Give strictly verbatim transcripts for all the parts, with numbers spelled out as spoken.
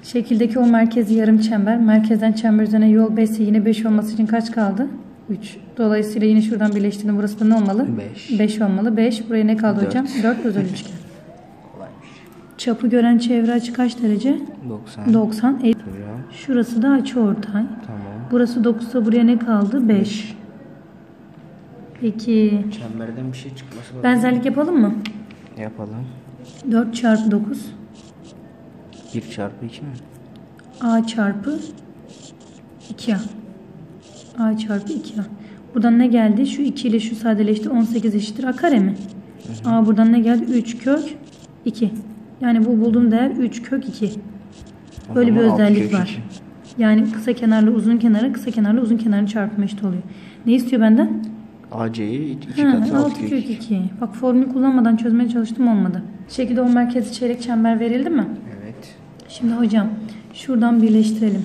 Şekildeki o merkezi yarım çember. Merkezden çember üzerine yol beş ise yine beş olması için kaç kaldı? üç. Dolayısıyla yine şuradan birleştirdim. Burası da ne olmalı? beş. beş olmalı. beş. Buraya ne kaldı dört. hocam? dört özel üçgen. Kolaymış. Çapı gören çevre açı kaç derece? doksan. doksan. E, şurası da açıortay. Tamam. Burası dokuz ise buraya ne kaldı? beş. Peki. Çemberden bir şey çıkması lazım. Benzerlik yapalım mı? Yapalım. dört çarpı dokuz. bir çarpı iki mi? A çarpı iki A. A çarpı iki A. Buradan ne geldi? Şu iki ile şu sadeleşti. on sekiz eşittir A kare mi? Hı hı. A buradan ne geldi? üç kök iki. Yani bu bulduğum değer üç kök iki. Böyle bir özellik var. Yani kısa kenarla uzun kenarı, kısa kenarla uzun kenarın çarpımı eşit oluyor. Ne istiyor benden? A C'yi iki katı altı kök iki. Bak formülü kullanmadan çözmeye çalıştım, olmadı. Şekilde o merkezi çeyrek çember verildi mi? Evet. Şimdi hocam şuradan birleştirelim.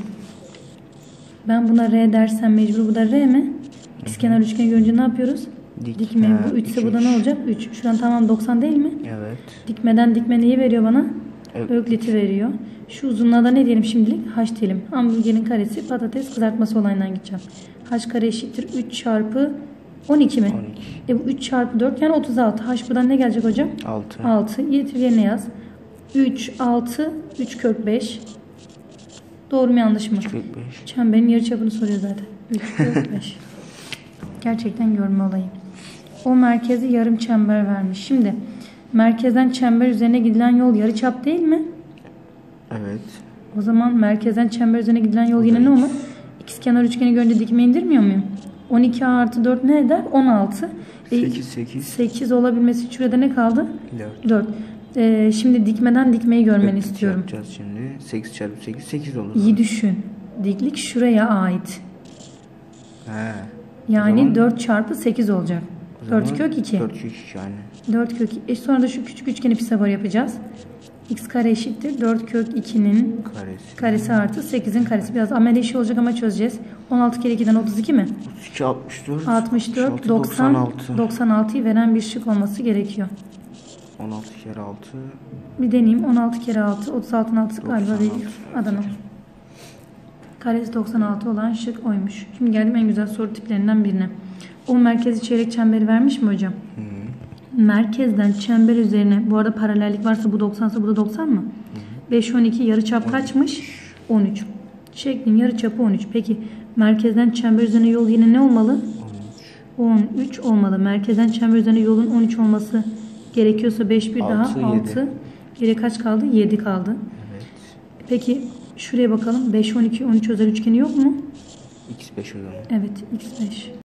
Ben buna R dersem mecbur bu da R mi? İkizkenar üçgeni görünce ne yapıyoruz? Dik. Dikme. Bu üç ise bu da ne olacak? üç. Şu an tamam doksan değil mi? Evet. Dikmeden dikme neyi veriyor bana? Evet. Öklit'i veriyor. Şu uzunluğa da ne diyelim şimdilik? H diyelim. Hamburgerin karesi patates kızartması olayından gideceğim. H kare eşittir üç çarpı on iki mi? on iki. E bu üç çarpı dört yani otuz altı. H buradan ne gelecek hocam? altı. altı. Getir yerine yaz. üç, altı, üç kök beş. Doğru mu yanlış mı? üç kök beş. Çemberin yarıçapını soruyor zaten. üç kök beş. Gerçekten görme olayı. O merkezi yarım çember vermiş. Şimdi merkezden çember üzerine gidilen yol yarıçap değil mi? Evet. O zaman merkezden çember üzerine gidilen yol yine ne olur? İkizkenar üçgeni görünce dikme indirmiyor muyum? on iki A artı dört ne eder? on altı. sekiz, sekiz. sekiz olabilmesi için şurada ne kaldı? dört. dört. Ee, şimdi dikmeden dikmeyi görmeni Öklit'i istiyorum. yapacağız şimdi. sekiz çarpı sekiz, sekiz olur. İyi düşün. Diklik şuraya ait. He. Yani zaman, dört çarpı sekiz olacak. dört kök iki. dört kök iki yani. dört kök iki. E sonra da şu küçük üçgeni Pisagor yapacağız. X kare eşittir dört kök ikinin karesi. karesi artı sekizin karesi. Biraz amel işi olacak ama çözeceğiz. on altı kere ikiden otuz iki mi? otuz iki, altmış dört. altmış dört, doksan, doksan altıyı veren bir şık olması gerekiyor. on altı kere altı. Bir deneyeyim. on altı kere altı. otuz altının altısı galiba değil. Adana. Karesi doksan altı olan şık oymuş. Şimdi geldim en güzel soru tiplerinden birine. O merkezi çeyrek çemberi vermiş mi hocam? Hı -hı. Merkezden çember üzerine, bu arada paralellik varsa bu doksan ise bu da doksan mı? Hı -hı. beş, on iki yarıçap kaçmış? on üç. Şeklin yarıçapı on üç. Peki merkezden çember üzerine yol yine ne olmalı? on üç olmalı. Merkezden çember üzerine yolun on üç olması gerekiyorsa beş bir daha altı. Geriye kaç kaldı? yedi kaldı. Evet. Peki şuraya bakalım. beş, on iki, on üç özel üçgeni yok mu? X beş o zaman. Evet, X beş.